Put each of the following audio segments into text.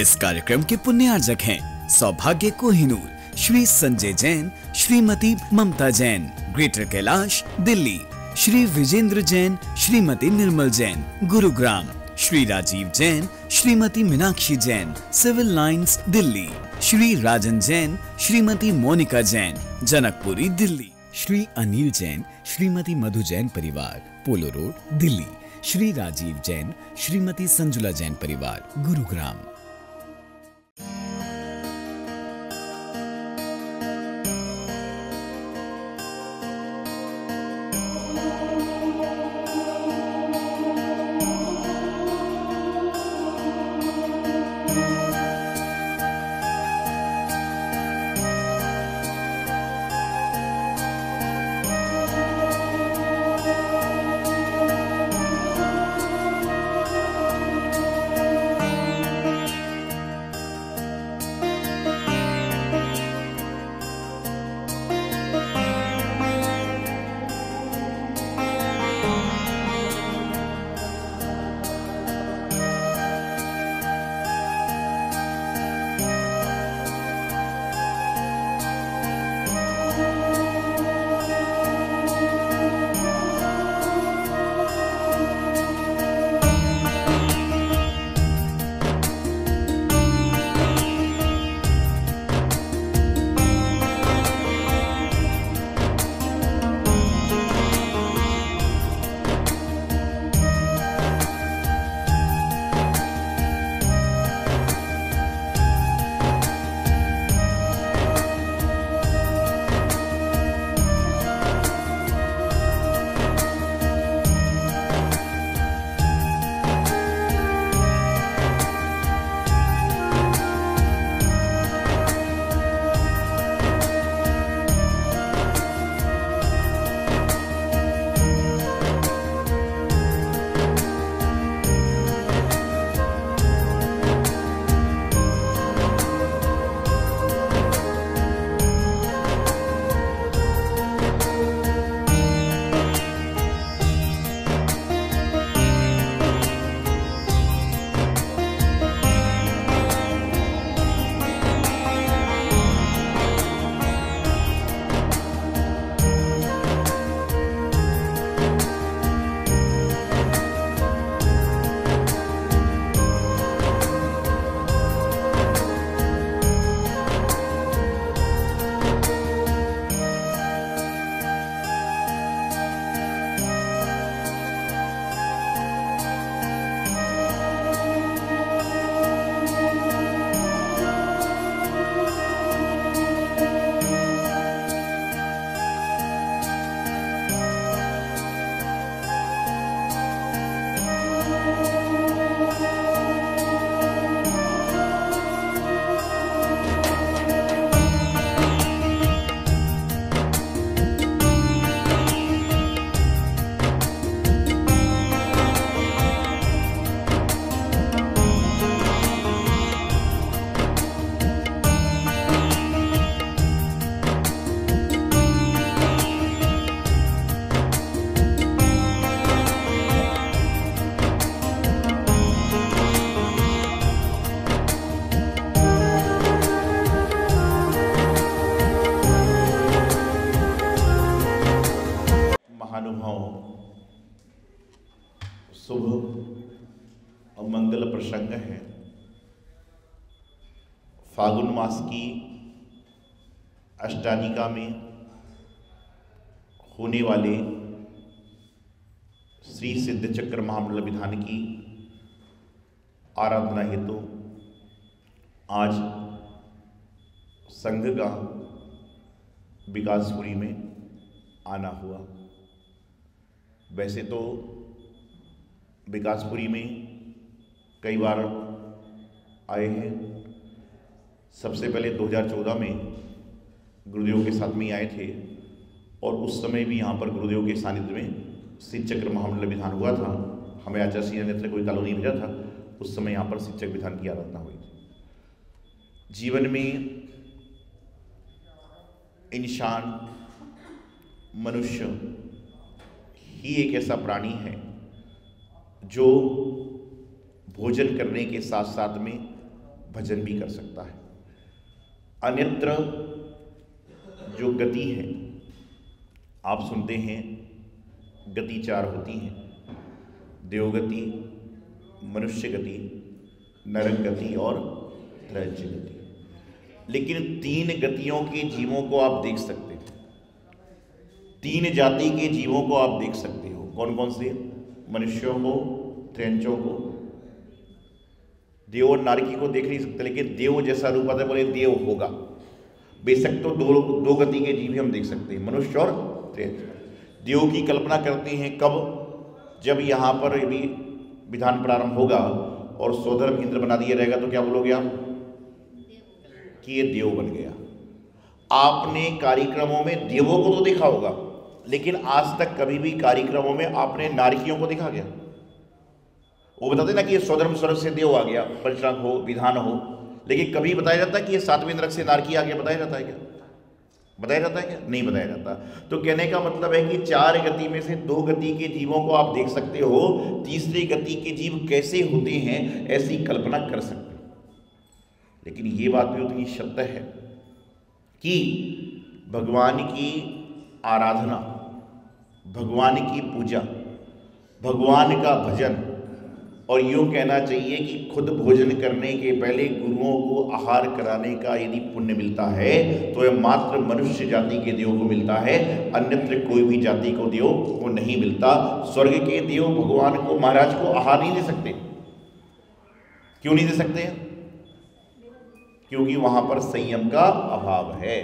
इस कार्यक्रम के पुण्यार्जक हैं सौभाग्य Kohinoor, Shri Sanjay Jain, Shrimati Mamta Jain, Greater Kailash Delhi, Shri Vijender Jain, Shrimati Nirmal Jain, Gurugram, Shri Rajiv Jain, Shrimati Meenakshi Jain, Civil Lines Delhi, Shri Rajan Jain, Shrimati Monika Jain, Janakpuri Delhi, Shri Anil Jain, Shrimati Madhu Jain परिवार, पोलो रोड दिल्ली, श्री राजीव जैन, श्रीमती संजुला जैन परिवार, गुरुग्राम। शुभ और मंगल प्रसंग है। फागुन मास की अष्टानिका में होने वाले श्री सिद्ध चक्र महामंडल विधान की आराधना हेतु आज संघ का विकासपुरी में आना हुआ। वैसे तो विकासपुरी में कई बार आए हैं। सबसे पहले 2014 में गुरुदेव के साथ में आए थे और उस समय भी यहाँ पर गुरुदेव के सानिध्य में सिद्ध चक्र महामंडल विधान हुआ था। हमें आचार्य श्री ने कोई कॉलोनी भेजा था, उस समय यहाँ पर सिद्ध चक्र विधान की आराधना हुई थी। जीवन में इंसान मनुष्य ही एक ऐसा प्राणी है जो भोजन करने के साथ साथ में भजन भी कर सकता है। अन्यत्र जो गति है, आप सुनते हैं गति 4 होती हैं, देवगति, मनुष्य गति, नरक गति और त्रैलोक्य गति। लेकिन 3 गतियों के जीवों को आप देख सकते हो, 3 जाति के जीवों को आप देख सकते हो। कौन कौन से? मनुष्यों को, त्रैलोक्यों को, देव और नारकी को देख नहीं सकते, लेकिन देव जैसा रूप आता है, बोले देव होगा। बेशक तो दो गति के जीव ही हम देख सकते हैं, मनुष्य और त्रैलोक्य। देव की कल्पना करते हैं कब? जब यहाँ पर यदि विधान प्रारंभ होगा और सोधर्म इंद्र बना दिया रहेगा तो क्या बोलोगे आप? कि ये देव बन गया। आपने कार्यक्रमों में देवों को तो देखा होगा, लेकिन आज तक कभी भी कार्यक्रमों में आपने नारकियों को देखा गया? वो बताते ना कि ये स्वधर्म स्वर्ग से देव आ गया, पंचराग हो, विधान हो, लेकिन कभी बताया जाता है कि ये 7वें नरक से नारकी आ गया? बताया जाता है क्या? बताया जाता है क्या? नहीं बताया जाता। तो कहने का मतलब है कि 4 गति में से 2 गति के जीवों को आप देख सकते हो, तीसरी गति के जीव कैसे होते हैं ऐसी कल्पना कर सकते हो। लेकिन ये बात भी उतनी सत्य है कि भगवान की आराधना, भगवान की पूजा, भगवान का भजन, और यूँ कहना चाहिए कि खुद भोजन करने के पहले गुरुओं को आहार कराने का यदि पुण्य मिलता है तो यह मात्र मनुष्य जाति के देव को मिलता है, अन्यत्र कोई भी जाति को देव को नहीं मिलता। स्वर्ग के देव भगवान को, महाराज को आहार नहीं दे सकते। क्यों नहीं दे सकते? क्योंकि वहां पर संयम का अभाव है।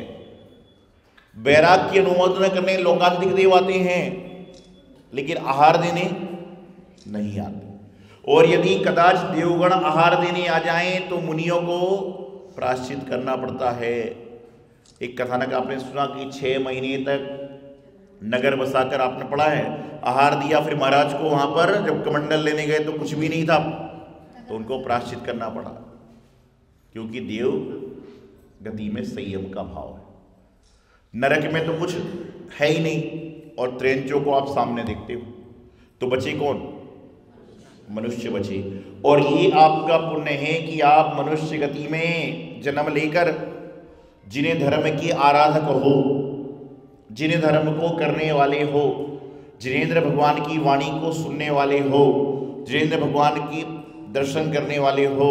बैराग की अनुमोदन करने लोकांतिक देव आते हैं, लेकिन आहार देने नहीं आते। और यदि कदाच देवगण आहार देने आ जाएं तो मुनियों को प्रायश्चित करना पड़ता है। एक कथानक आपने सुना कि 6 महीने तक नगर बसाकर आपने पढ़ा है, आहार दिया, फिर महाराज को वहां पर जब कमंडल लेने गए तो कुछ भी नहीं था, तो उनको प्रायश्चित करना पड़ा, क्योंकि देव गति में संयम का भाव है। नरक में तो कुछ है ही नहीं, और त्रैलोक्यों को आप सामने देखते हो, तो बचे कौन? मनुष्य बचे। और ये आपका पुण्य है कि आप मनुष्य गति में जन्म लेकर जिन्हें धर्म के आराधक हो, जिन्हें धर्म को करने वाले हो, जिनेंद्र भगवान की वाणी को सुनने वाले हो, जिनेंद्र भगवान की दर्शन करने वाले हो।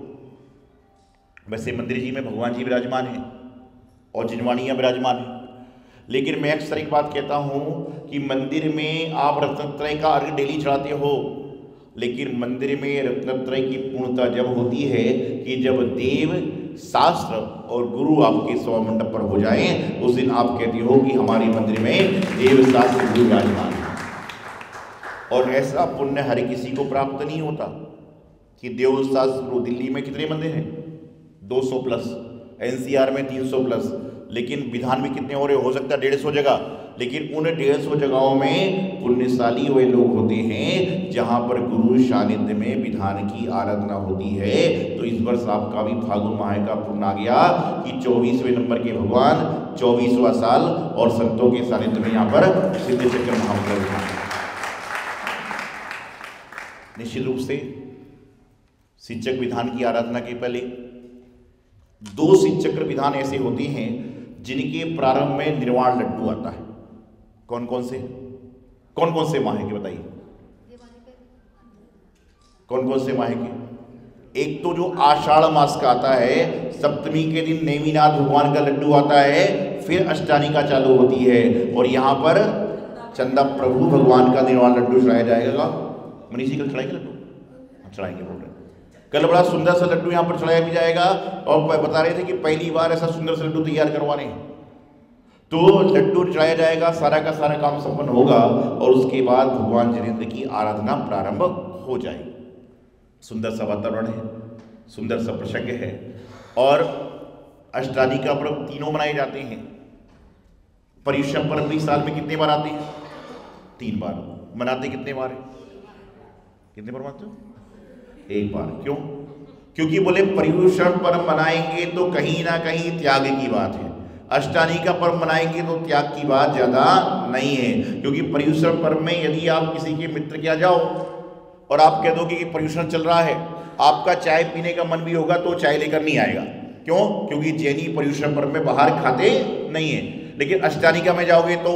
वैसे मंदिर जी में भगवान जी विराजमान हैं और जिनवाणियाँ विराजमान हैं, लेकिन मैं अक्सर एक बात कहता हूँ कि मंदिर में आप रत्नत्रय का अर्घ डेली चढ़ाते हो, लेकिन मंदिर में रत्नत्रय की पूर्णता जब होती है कि जब देव, शास्त्र और गुरु आपके सभा मंडप पर हो जाएं, उस दिन आप कहते हो कि हमारे मंदिर में देव, शास्त्र, गुरु विराजमान है। और ऐसा पुण्य हर किसी को प्राप्त नहीं होता कि देव, शास्त्र। दिल्ली में कितने मंदिर हैं? 200 प्लस, NCR में 300 प्लस, लेकिन विधान में कितने हो सकता है 150 जगह, लेकिन उन 150 जगहों में पुण्यशाली वे लोग होते हैं जहां पर गुरु सानिध्य में विधान की आराधना होती है। तो इस वर्ष आपका भी फागुन माह का पुण्य आ गया कि 24वें नंबर के भगवान 24वां साल और संतों के सानिध्य में यहाँ पर सिद्ध चक्र महामंगल विधान। निश्चित रूप से सिद्धचक्र विधान की आराधना के पहले 2 सिद्धचक्र विधान ऐसे होते हैं जिनके प्रारंभ में निर्वाण लड्डू आता है। कौन कौन से माह के बताइए? कौन कौन से माह के? एक तो जो आषाढ़ मास का आता है, सप्तमी के दिन नेमिनाथ भगवान का लड्डू आता है, फिर अष्टानिका चालू होती है और यहाँ पर चंदा प्रभु भगवान का निर्वाण लड्डू चढ़ाया जाएगा। मनीष जी कल चढ़ाएंगे लड्डू? चढ़ाएंगे, बोल रहे कल बड़ा सुंदर सा लड्डू यहाँ पर चढ़ाया भी जाएगा। और बता रहे थे कि पहली बार ऐसा सुंदर सा लड्डू तैयार करवाने, तो लड्डू चढ़ाया जाएगा, सारा का सारा काम संपन्न होगा और उसके बाद भगवान जिनेंद्र की आराधना प्रारंभ हो जाएगी। सुंदर सा वातावरण है, सुंदर सा प्रसंग है। और अष्टानिका पर्व तीनों मनाए जाते हैं। पर्युषण पर्व भी साल में कितने बार आते हैं? 3 बार। मनाते कितने बार है? कितने बार मनाते हो? 1 बार। क्यों? क्योंकि बोले पर्युषण पर्व मनाएंगे तो कहीं ना कहीं त्याग की बात है, अष्टानिका पर्व मनाएंगे तो त्याग की बात ज्यादा नहीं है। क्योंकि पर्युषण पर्व में यदि आप किसी के मित्र के यहाँ जाओ और आप कह दोगे कि पर्युषण चल रहा है, आपका चाय पीने का मन भी होगा तो चाय लेकर नहीं आएगा। क्यों? क्योंकि जैनी पर्युषण पर्व में बाहर खाते नहीं है। लेकिन अष्टानिका में जाओगे तो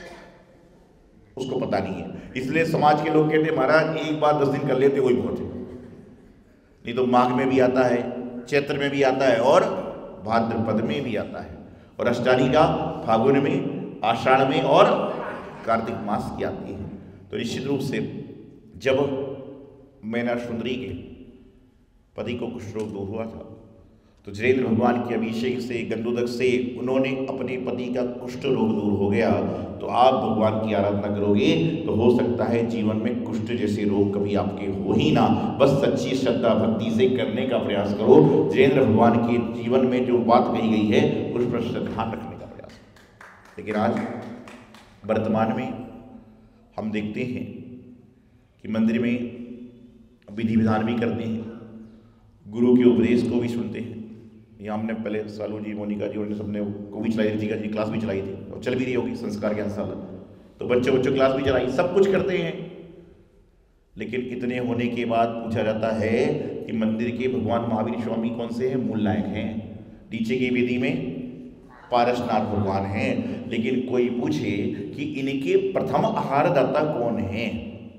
उसको पता नहीं है। इसलिए समाज के लोग कहते महाराज एक बार 10 दिन कर लेते वही बहुत है। नहीं तो माघ में भी आता है, चैत्र में भी आता है और भाद्रपद में भी आता है। और अष्टानिका फागुन में, आषाढ़ में और कार्तिक मास की आती है। तो निश्चित रूप से जब मैना सुंदरी के पति को कुष्ठ रोग दूर हुआ था तो जिनेंद्र भगवान के अभिषेक से, गंधोदक से उन्होंने अपने पति का कुष्ठ रोग दूर हो गया। तो आप भगवान की आराधना करोगे तो हो सकता है जीवन में कुष्ठ जैसे रोग कभी आपके हो ही ना। बस सच्ची श्रद्धा भक्ति से करने का प्रयास करो। जिनेंद्र भगवान के जीवन में जो बात कही गई है उस पर ध्यान रखने का प्रयास करो। लेकिन आज वर्तमान में हम देखते हैं कि मंदिर में विधि विधान भी करते हैं, गुरु के उपदेश को भी सुनते हैं। यहाँ हमने पहले सालू जी, मोनिका जी, उन्होंने सबने को भी चलाई थी, जी क्लास भी चलाई थी और चल भी रही होगी संस्कार ज्ञान शाला। तो बच्चों क्लास भी चलाई, सब कुछ करते हैं। लेकिन इतने होने के बाद पूछा जाता है कि मंदिर के भगवान महावीर स्वामी कौन से हैं? मूल नायक हैं। नीचे की वेदी में पारसनाथ भगवान हैं। लेकिन कोई पूछे कि इनके प्रथम आहारदाता कौन हैं?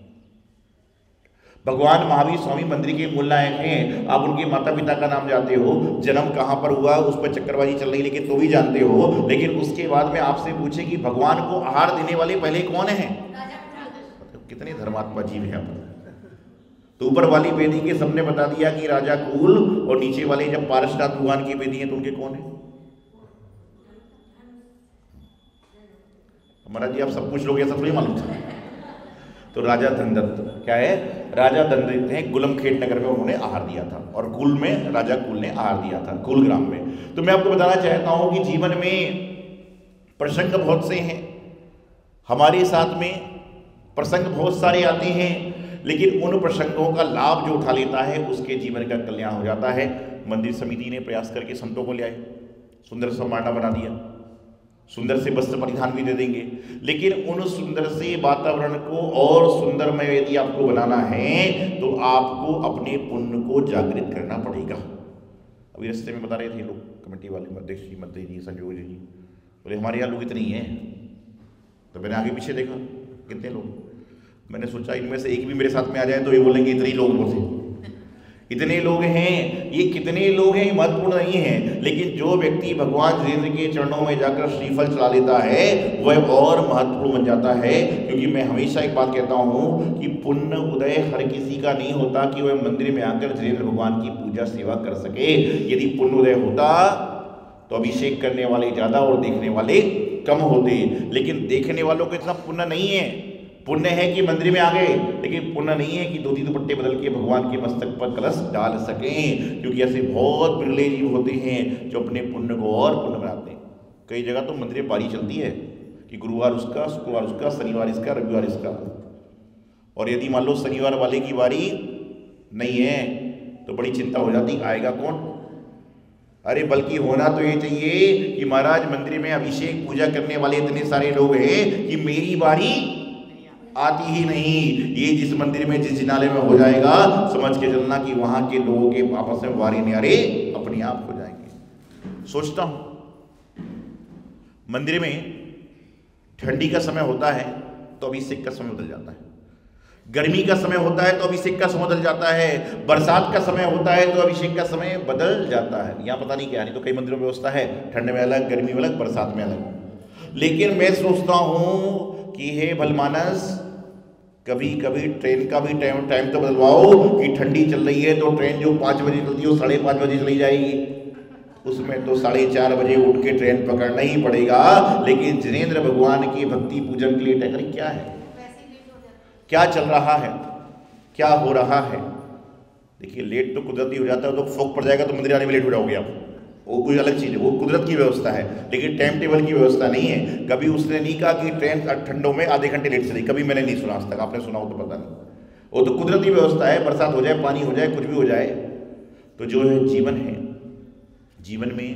भगवान महावीर स्वामी मंदिर के मूल नायक हैं। आप उनके माता पिता का नाम जानते हो, जन्म कहां पर हुआ उस पर चक्करबाजी चल रही लेकिन तो भी जानते हो। लेकिन उसके बाद में आपसे पूछे कि भगवान को आहार देने वाले पहले कौन हैं? कितने धर्मात्मा जीव हैं आप। तो ऊपर वाली वेदी के सबने बता दिया कि राजा कुल, और नीचे वाले जब पारसनाथ भगवान की वेदी है तो उनके कौन है? महाराज जी आप सब कुछ लोग ऐसा थोड़ी मालूम था। तो राजा धनदत्त क्या है? राजा धनदत्त ने गुलमखेड़ नगर में उन्होंने आहार दिया था और कुल में राजा कुल ने आहार दिया था, कुल ग्राम में। तो मैं आपको बताना चाहता हूं कि जीवन में प्रसंग बहुत से हैं, हमारे साथ में प्रसंग बहुत सारे आते हैं, लेकिन उन प्रसंगों का लाभ जो उठा लेता है उसके जीवन का कल्याण हो जाता है। मंदिर समिति ने प्रयास करके संतों को ले आए, सुंदर सा मांडा बना दिया, सुंदर से वस्त्र परिधान भी दे देंगे। लेकिन उन सुंदर से वातावरण को और सुंदरमय यदि आपको बनाना है तो आपको अपने पुण्य को जागृत करना पड़ेगा। अभी रास्ते में बता रहे थे लोग, कमेटी वाले अध्यक्ष जी, मंत्री जी, संजोग जी, बोले हमारे यहाँ लोग इतने ही हैं। तो मैंने आगे पीछे देखा कितने लोग, मैंने सोचा इनमें से एक भी मेरे साथ में आ जाए तो ये बोलेंगे इतने ही लोग बोलते, इतने लोग हैं। ये कितने लोग हैं महत्वपूर्ण नहीं है, लेकिन जो व्यक्ति भगवान जिनेंद्र के चरणों में जाकर श्रीफल चला लेता है वह और महत्वपूर्ण बन जाता है। क्योंकि मैं हमेशा एक बात कहता हूँ कि पुण्य उदय हर किसी का नहीं होता कि वह मंदिर में आकर जिनेंद्र भगवान की पूजा सेवा कर सके। यदि पुण्य उदय होता तो अभिषेक करने वाले ज़्यादा और देखने वाले कम होते, लेकिन देखने वालों को इतना पुण्य नहीं है। पुण्य है कि मंदिर में आ गए, लेकिन पुण्य नहीं है कि 2-3 दुपट्टे बदल के भगवान के मस्तक पर कलश डाल सकें। क्योंकि ऐसे बहुत बिरले जीव होते हैं जो अपने पुण्य को और पुण्य बनाते हैं। कई जगह तो मंदिर में बारी चलती है कि गुरुवार उसका, शुक्रवार उसका, शनिवार इसका, रविवार इसका। और यदि मान लो शनिवार वाले की बारी नहीं है तो बड़ी चिंता हो जाती, आएगा कौन? अरे बल्कि होना तो ये चाहिए कि महाराज मंदिर में अभिषेक पूजा करने वाले इतने सारे लोग हैं कि मेरी बारी आती ही नहीं। ये जिस मंदिर में, जिस जिनाले में हो जाएगा, समझ के चलना कि वहां के लोगों के आपस में वारी न्यारे अपने आप हो जाएंगे। सोचता हूं मंदिर में ठंडी का समय होता है तो अभिषेक का समय बदल जाता है, गर्मी का समय होता है तो अभिषेक का समय बदल जाता है, बरसात का समय होता है तो अभिषेक का समय बदल जाता है। यहाँ पता नहीं क्या, नहीं तो कई मंदिरों में व्यवस्था है ठंड में अलग, गर्मी में अलग, बरसात में अलग। लेकिन मैं सोचता हूं कि हे भलमानस, कभी कभी ट्रेन का भी टाइम तो बदलवाओ कि ठंडी चल रही है तो ट्रेन जो 5 बजे चलती है वो 5:30 बजे चली जाएगी, उसमें तो 4:30 बजे उठ के ट्रेन पकड़ना ही पड़ेगा। लेकिन जिनेंद्र भगवान की भक्ति पूजन के लिए टैकरिंग क्या है, क्या चल रहा है, क्या हो रहा है? देखिए लेट तो कुदरती हो जाता है, तो फोक पड़ जाएगा तो मंदिर आने में लेट हो जाओगे आप, वो कोई अलग चीज़ है, वो कुदरत की व्यवस्था है। लेकिन टाइम टेबल की व्यवस्था नहीं है। कभी उसने नहीं कहा कि ट्रेन ठंडों में आधे घंटे लेट चली, कभी मैंने नहीं सुना आज तक। आपने सुना हो तो पता नहीं, वो तो कुदरती व्यवस्था है। बरसात हो जाए, पानी हो जाए, कुछ भी हो जाए। तो जो है जीवन है, जीवन में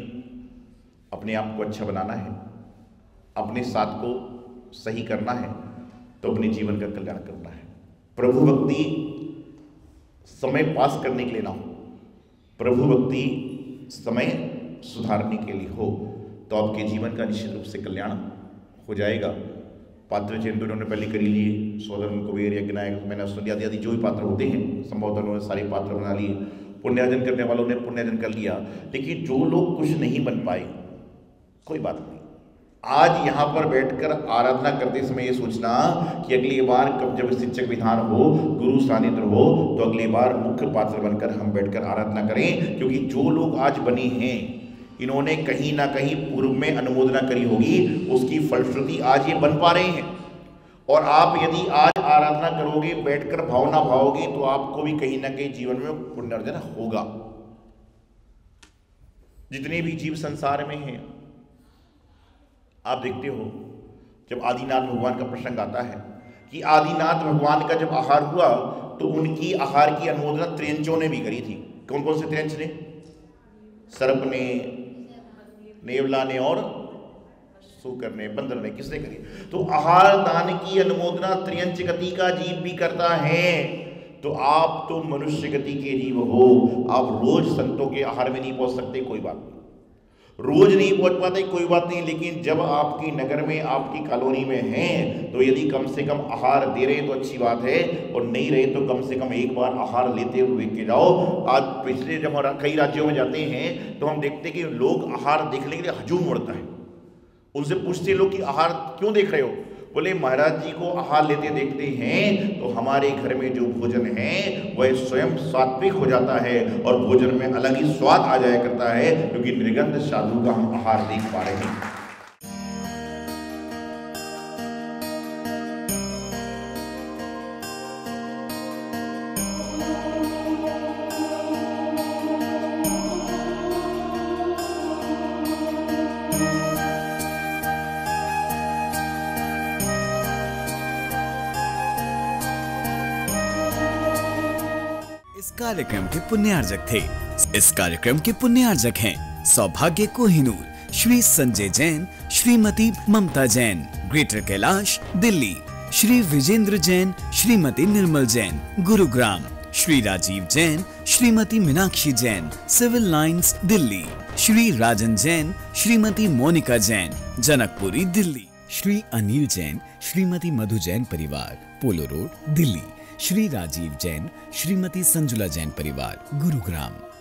अपने आप को अच्छा बनाना है, अपने साथ को सही करना है, तो अपने जीवन का कल्याण करना है। प्रभु भक्ति समय पास करने के लिए ना हो, प्रभु भक्ति समय सुधारने के लिए हो, तो आपके जीवन का निश्चित रूप से कल्याण हो जाएगा। पात्र चयन तो उन्होंने पहले कर ही लिए, सोदन, कुबेर, यज्ञनायक, मैंने सुन आदि आदि जो भी पात्र होते हैं संभवतः उन्होंने सारे पात्र बना लिए। पुण्यार्जन करने वालों ने पुण्यार्जन कर लिया। लेकिन जो लोग कुछ नहीं बन पाए, कोई बात नहीं, आज यहाँ पर बैठकर आराधना करते समय ये सोचना कि अगली बार कब जब शिक्षक विधान हो, गुरु सानिध्य हो, तो अगली बार मुख्य पात्र बनकर हम बैठकर आराधना करें। क्योंकि जो लोग आज बने हैं, इन्होंने कहीं ना कहीं पूर्व में अनुमोदना करी होगी, उसकी फलश्रुति आज ये बन पा रहे हैं। और आप यदि आज आराधना करोगे, बैठकर भावना भाओगे, तो आपको भी कहीं ना कहीं जीवन में पुण्यार्जन होगा। जितने भी जीव संसार में हैं, आप देखते हो जब आदिनाथ भगवान का प्रसंग आता है कि आदिनाथ भगवान का जब आहार हुआ तो उनकी आहार की अनुमोदना त्रियंचों ने भी करी थी। कौन कौन से त्रियंच ने? सर्प ने, नेवला ने और सूकर ने, बंदर ने, किसने करी? तो आहार दान की अनुमोदना त्रियंच गति का जीव भी करता है। तो आप तो मनुष्य गति के जीव हो, आप रोज संतों के आहार में नहीं पहुंच सकते, कोई बात नहीं, रोज नहीं पहुंच पाते, कोई बात नहीं। लेकिन जब आपकी नगर में, आपकी कॉलोनी में हैं, तो यदि कम से कम आहार दे रहे तो अच्छी बात है, और नहीं रहे तो कम से कम एक बार आहार लेते हुए के जाओ। आज पिछले जब हम कई राज्यों में जाते हैं तो हम देखते हैं कि लोग आहार देखने के लिए हजूम उड़ता है। उनसे पूछते लोग कि आहार क्यों देख रहे हो? बोले महाराज जी को आहार लेते देखते हैं तो हमारे घर में जो भोजन है वह स्वयं सात्विक हो जाता है, और भोजन में अलग ही स्वाद आ जाया करता है, क्योंकि निर्गंध साधु का हम आहार देख पा रहे हैं। इस कार्यक्रम के पुण्यार्जक थे। इस कार्यक्रम के पुण्यार्जक हैं सौभाग्य Kohinoor, Shri Sanjay Jain, Shrimati Mamta Jain, Greater Kailash, Delhi, Shri Vijender Jain, Shrimati Nirmal Jain, Gurugram, Shri Rajiv Jain, Shrimati Meenakshi Jain, Civil Lines, Delhi, Shri Rajan Jain, Shrimati Monika Jain, Janakpuri, Delhi, Shri Anil Jain, Shrimati Madhu Jain परिवार, पोलो रोड, दिल्ली, श्री राजीव जैन, श्रीमती संजुला जैन परिवार, गुरुग्राम।